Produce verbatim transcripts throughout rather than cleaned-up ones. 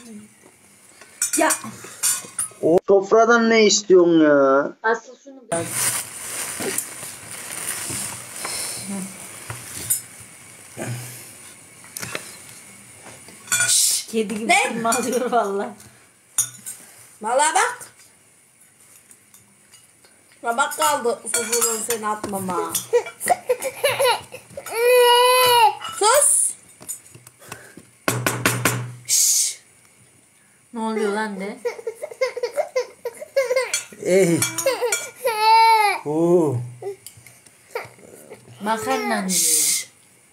Ya. O sofradan ne istiyorsun ya? Asıl şunu biraz. Şşş, kedi gibi tırmalıyor valla. Valla bak. Ramak kaldı susuğunu seni atmama. Sus. Şşş. Ne oluyor lan de? Ey. Oo. Makarna yiyor.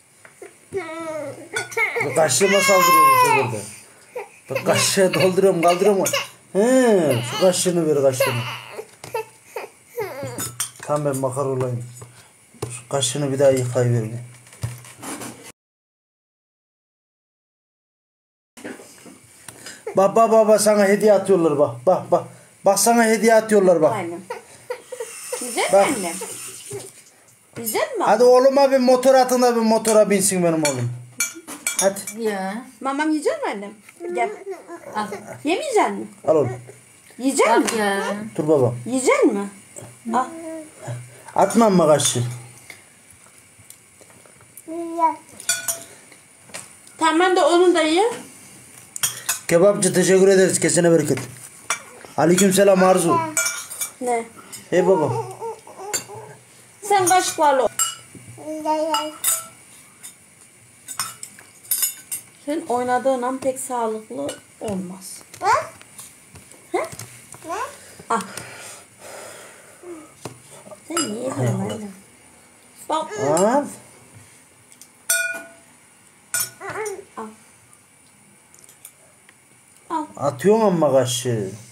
Kaşığıma saldırıyor bu sefer de. Bak kaşığı dolduruyorum kaldırıyorum. He, şu kaşığını ver kaşığını. Tamam ben bakar olayım. Şu kaşığını bir daha yıkayıver. Bak bak bak sana hediye atıyorlar bak. Bak bak. Bak sana hediye atıyorlar bak. Aynen. Güzel mi Bak. annem? Güzel mi? Hadi oğluma bir motor atın da bir motora binsin benim oğlum. Hadi. Ya. Mamam yiyecek mi annem? Gel. Al. Yemeyecek mi? Al oğlum. Yiyecek Bak mi? ya. Dur baba. Yiyecek mi? Al. Atmam mı kaşığı? Tamam da onun da ye. Kebapçı teşekkür ederiz. Kesene bereket. Aleykümselam Arzu. Ne? Hey baba. Sen kaşıklarla. Sen oynadığın an pek sağlıklı olmaz. He? Al. Sen niye böyle? Bak. Al. Al. Al. Atıyorsun ama kaşığı.